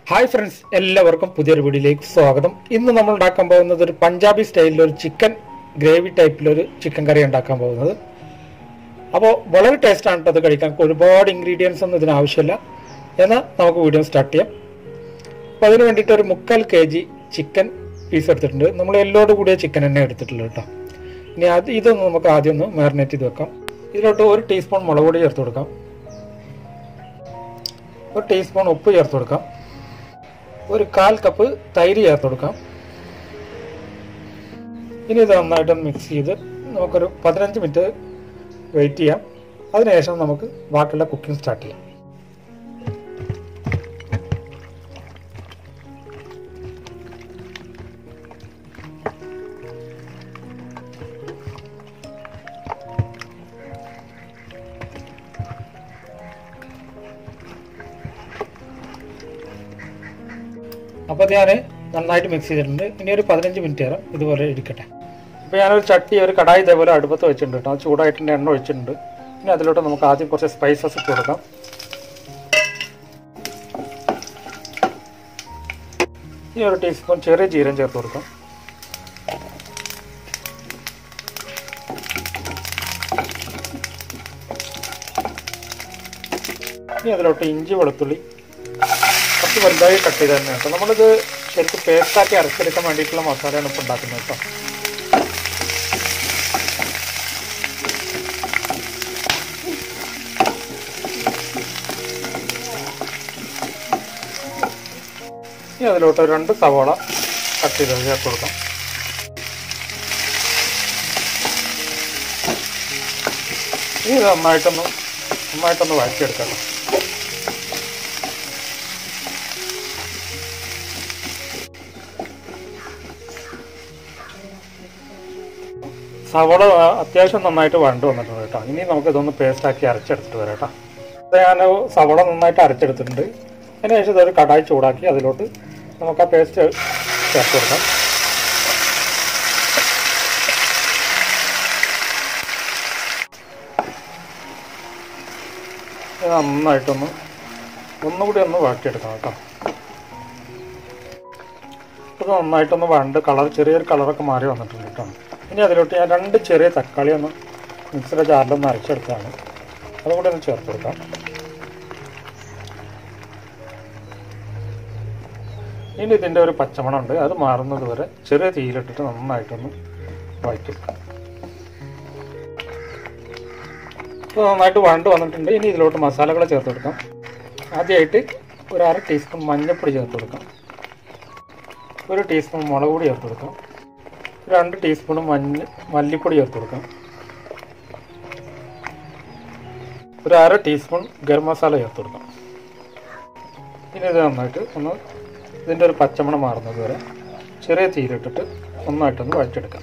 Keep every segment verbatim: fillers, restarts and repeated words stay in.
Hi friends, എല്ലാവർക്കും പുതിയൊരു വീഡിയോയിലേക്ക് സ്വാഗതം. ഇന്ന് നമ്മൾ ഉണ്ടാക്കാൻ പോകുന്നത് ഒരു പഞ്ചാബി സ്റ്റൈലിൽ ഒരു ചിക്കൻ ഗ്രേവി ടൈപ്പിൽ ഒരു ചിക്കൻ കറി ഉണ്ടാക്കാൻ പോകുന്നത്. അപ്പോൾ വളരെ ടേസ്റ്റ് ആണ് അത് കഴിക്കാൻ. ഒരുപാട് ഇൻഗ്രീഡിയൻസ് ഒന്നും ഇതിന് ആവശ്യമില്ല. എന്നാൽ നമുക്ക് വീഡിയോ സ്റ്റാർട്ട് ചെയ്യാം. അപ്പോൾ അതിന് വേണ്ടിയിട്ട് ഒരു മുക്കാൽ കെ ജി ചിക്കൻ പീസ് എടുത്തിട്ടുണ്ട്. നമ്മൾ എല്ലോട് കൂടിയ ചിക്കൻ തന്നെ എടുത്തിട്ടുള്ളത് കേട്ടോ. ഇനി അത് ഇതൊന്ന് നമുക്ക് ആദ്യം ഒന്ന് മാരിനേറ്റ് ചെയ്ത് വെക്കാം. ഇതിലോട്ട് ഒരു ടീസ്പൂൺ മുളക് പൊടി ചേർത്ത് കൊടുക്കാം. ഒരു ടീസ്പൂൺ ഉപ്പ് ചേർത്ത് കൊടുക്കാം. ഒരു കാൽ കപ്പ് തൈര് ചേർത്ത് കൊടുക്കാം. ഇനി ഇത് നന്നായിട്ട് മിക്സ് ചെയ്ത് നമുക്കൊരു പതിനഞ്ച് മിനിറ്റ് വെയിറ്റ് ചെയ്യാം. അതിനുശേഷം നമുക്ക് ബാക്കിയുള്ള കുക്കിംഗ് സ്റ്റാർട്ട് ചെയ്യാം. അപ്പോൾ ഞാൻ നന്നായിട്ട് മിക്സ് ചെയ്തിട്ടുണ്ട്. ഇനി ഒരു പതിനഞ്ച് മിനിറ്റ് നേരം ഇതുപോലെ ഇരിക്കട്ടെ. ഇപ്പോൾ ഞാനൊരു ചട്ടി ഒരു കടായി ഇതേപോലെ അടുപ്പത്ത് വെച്ചിട്ടുണ്ട് കേട്ടോ. ചൂടായിട്ടുണ്ട്, എണ്ണ ഒഴിച്ചിട്ടുണ്ട്. ഇനി അതിലോട്ട് നമുക്ക് ആദ്യം കുറച്ച് സ്പൈസസ് ഇട്ട് കൊടുക്കാം. ഇനി ഒരു ടീസ്പൂൺ ചെറിയ ജീരകം ചേർത്ത് കൊടുക്കാം. ഇനി അതിലോട്ട് ഇഞ്ചി വെളുത്തുള്ളി കുറച്ച് വലുതായി കട്ട് ചെയ്ത് തന്നെ കേട്ടോ. നമ്മളിത് ശരിക്കും പേസ്റ്റാക്കി അരച്ചെടുക്കാൻ വേണ്ടിയിട്ടുള്ള മസാലയാണ് ഇപ്പോൾ ഉണ്ടാക്കുന്നത് കേട്ടോ. ഇനി അതിലോട്ട് രണ്ട് സവാള കട്ട് ചെയ്ത് ചേർത്ത് കൊടുക്കാം. ഇനി ഇത് നന്നായിട്ടൊന്ന് നന്നായിട്ടൊന്ന് വഴറ്റിയെടുക്കാം. സവാള അത്യാവശ്യം നന്നായിട്ട് വഴണ്ട് വന്നിട്ടുണ്ട് കേട്ടോ. ഇനി നമുക്ക് ഇതൊന്ന് പേസ്റ്റാക്കി അരച്ചെടുത്തിട്ട് വരാം കേട്ടോ. അപ്പോൾ ഞാൻ സവാള നന്നായിട്ട് അരച്ചെടുത്തിട്ടുണ്ട്. അതിനുശേഷം ഇതൊരു കടായി ചൂടാക്കി അതിലോട്ട് നമുക്ക് ആ പേസ്റ്റ് ചേർത്ത് കൊടുക്കാം. ഇത് നന്നായിട്ടൊന്ന് ഒന്നുകൂടി ഒന്ന് വഴറ്റിയെടുക്കണം കേട്ടോ. ഇത് നന്നായിട്ടൊന്ന് വഴണ്ട് കളർ ചെറിയൊരു കളറൊക്കെ മാറി വന്നിട്ടുണ്ട് കേട്ടോ. ഇനി അതിലോട്ട് ഞാൻ രണ്ട് ചെറിയ തക്കാളി ഒന്ന് മിക്സിയുടെ ജാറിലൊന്ന് അരച്ചെടുത്താണ്. അതുകൂടി ഒന്ന് ചേർത്ത് കൊടുക്കാം. ഇനി ഇതിൻ്റെ ഒരു പച്ചമണം ഉണ്ട്, അത് മാറുന്നത് വരെ ചെറിയ തീയിലിട്ടിട്ട് നന്നായിട്ടൊന്ന് വഴറ്റിയെടുക്കാം. ഇപ്പോൾ നന്നായിട്ട് വഴണ്ട് വന്നിട്ടുണ്ട്. ഇനി ഇതിലോട്ട് മസാലകൾ ചേർത്ത് കൊടുക്കാം. ആദ്യമായിട്ട് ഒരു അര ടീസ്പൂൺ മഞ്ഞൾപ്പൊടി ചേർത്ത് കൊടുക്കാം. ഒരു ടീസ്പൂൺ മുളക് പൊടി ചേർത്ത് കൊടുക്കാം. രണ്ട് ടീസ്പൂൺ മഞ്ഞ മല്ലിപ്പൊടി ചേർത്ത് കൊടുക്കാം. ഒരു അര ടീസ്പൂൺ ഗരം മസാല ചേർത്ത് കൊടുക്കാം. ഇനി ഇത് നന്നായിട്ട് ഒന്ന് ഇതിൻ്റെ ഒരു പച്ചമണം മാറുന്നത് വരെ ചെറിയ തീയിലിട്ടിട്ട് നന്നായിട്ടൊന്ന് വഴറ്റിയെടുക്കാം.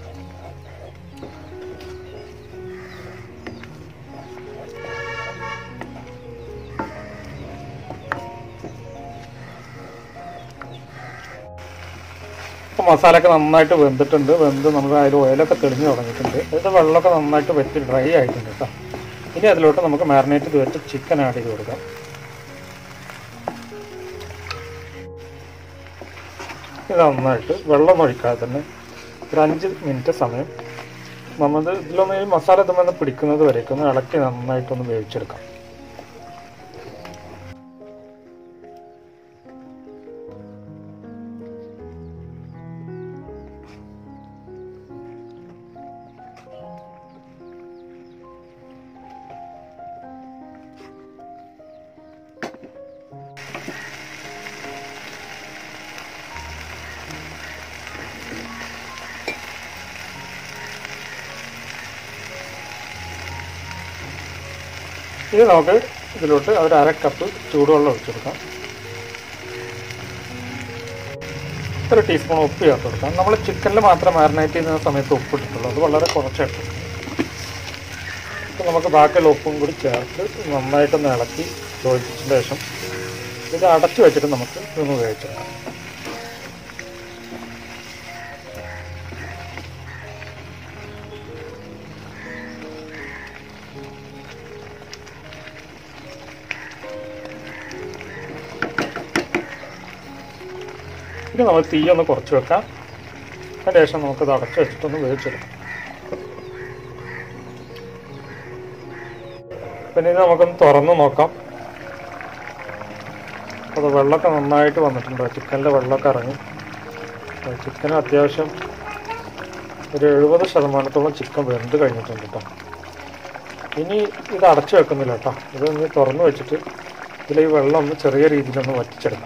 ഇപ്പോൾ മസാലയൊക്കെ നന്നായിട്ട് വെന്തിട്ടുണ്ട്. വെന്ത് നമുക്ക് അതിൽ ഓയിലൊക്കെ തെളിഞ്ഞ് തുടങ്ങിയിട്ടുണ്ട്. ഇത് വെള്ളമൊക്കെ നന്നായിട്ട് വെച്ച് ഡ്രൈ ആയിട്ടുണ്ട് കേട്ടോ. ഇനി അതിലോട്ട് നമുക്ക് മാരിനേറ്റ് ചെയ്ത് വെച്ച് ചിക്കൻ ആഡ് ചെയ്ത് കൊടുക്കാം. ഇത് നന്നായിട്ട് വെള്ളം ഒഴിക്കാതെ തന്നെ ഒരു അഞ്ച് മിനിറ്റ് സമയം നമ്മൾ ഇതിലൊന്ന് ഈ മസാല ഇതുമെന്ന് പിടിക്കുന്നത് വരേക്കും ഒന്ന് ഇളക്കി നന്നായിട്ടൊന്ന് വേവിച്ചെടുക്കാം. ഇത് നമുക്ക് ഇതിലോട്ട് ഒരു അര കപ്പ് ചൂടുവെള്ളം ഒഴിച്ചെടുക്കാം. ഒരു ടീസ്പൂൺ ഉപ്പ് ചേർത്ത് കൊടുക്കാം. നമ്മൾ ചിക്കനിൽ മാത്രം മാരിനേറ്റ് ചെയ്യുന്ന സമയത്ത് ഉപ്പ് ഇട്ടിട്ടുള്ളൂ, അത് വളരെ കുറച്ചെടുക്കും. ഇപ്പം നമുക്ക് ബാക്കിയുള്ള ഉപ്പും കൂടി ചേർത്ത് നന്നായിട്ടൊന്ന് ഇളക്കി യോജിപ്പിച്ചതിന് ശേഷം ഇത് അടച്ചു വെച്ചിട്ട് നമുക്ക് ഇതൊന്ന് വേവിച്ചെടുക്കാം. ഇനി നമ്മൾ തീ ഒന്ന് കുറച്ച് വെക്കാം. അതിന് ശേഷം നമുക്കത് അടച്ച് വെച്ചിട്ടൊന്ന് വേവിച്ചെടുക്കാം. പിന്നെ ഇത് നമുക്കൊന്ന് തുറന്ന് നോക്കാം. അത് വെള്ളമൊക്കെ നന്നായിട്ട് വന്നിട്ടുണ്ട്. ചിക്കനിലെ വെള്ളമൊക്കെ ഇറങ്ങി. ചിക്കന് അത്യാവശ്യം ഒരു എഴുപത് ശതമാനത്തോളം ചിക്കൻ വെന്ത് കഴിഞ്ഞിട്ടുണ്ട് കേട്ടോ. ഇനി ഇത് അടച്ചു വെക്കുന്നില്ല കേട്ടോ. ഇതൊന്ന് തുറന്ന് വെച്ചിട്ട് ഇതിൽ ഈ വെള്ളം ഒന്ന് ചെറിയ രീതിയിലൊന്ന് വറ്റിച്ചെടുക്കാം.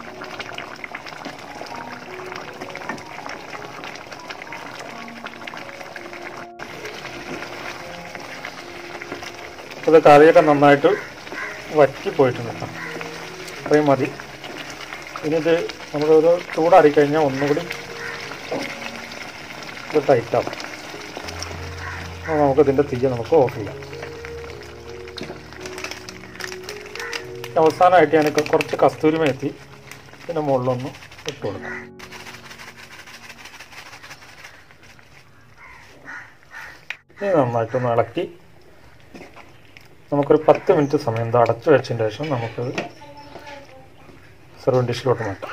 ഇത് കറിയൊക്കെ നന്നായിട്ട് വറ്റിപ്പോയിട്ടുണ്ട് കേട്ടോ. അത്രയും മതി. ഇനി ഇത് നമ്മളൊരു ചൂടാറിക്കഴിഞ്ഞാൽ ഒന്നുകൂടി ഇത് ടൈറ്റാവും. അപ്പോൾ നമുക്കിതിൻ്റെ തീ നമുക്ക് ഓഫ് ചെയ്യാം. അവസാനമായിട്ട് ഞാൻ കുറച്ച് കസ്തൂരി മേത്തി പിന്നെ മുകളിലൊന്ന് ഇട്ട് കൊടുക്കാം. ഇനി നന്നായിട്ടൊന്ന് ഇളക്കി നമുക്കൊരു പത്ത് മിനിറ്റ് സമയം ഇത് അടച്ചു വെച്ചതിന് ശേഷം നമുക്കത് സെർവിങ് ഡിഷിലോട്ട് മാറ്റാം.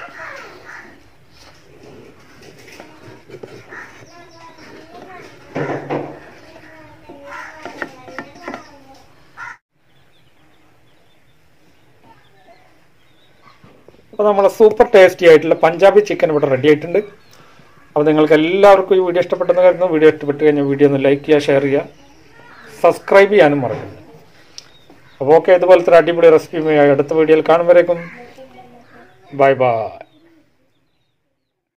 അപ്പോൾ നമ്മളെ സൂപ്പർ ടേസ്റ്റി ആയിട്ടുള്ള പഞ്ചാബി ചിക്കൻ ഇവിടെ റെഡി ആയിട്ടുണ്ട്. അപ്പോൾ നിങ്ങൾക്ക് എല്ലാവർക്കും ഈ വീഡിയോ ഇഷ്ടപ്പെട്ടെന്ന് കരുതുന്നു. വീഡിയോ ഇഷ്ടപ്പെട്ട് കഴിഞ്ഞാൽ വീഡിയോ ഒന്ന് ലൈക്ക് ചെയ്യുക, ഷെയർ ചെയ്യുക, സബ്സ്ക്രൈബ് ചെയ്യാനും മറക്കരുത്. അപ്പോൾ ഓക്കെ, ഇതുപോലത്തെ അടിപൊളി റെസിപ്പിയുമായി അടുത്ത വീഡിയോയിൽ കാണുമ്പോഴേക്കും ബൈ ബൈ.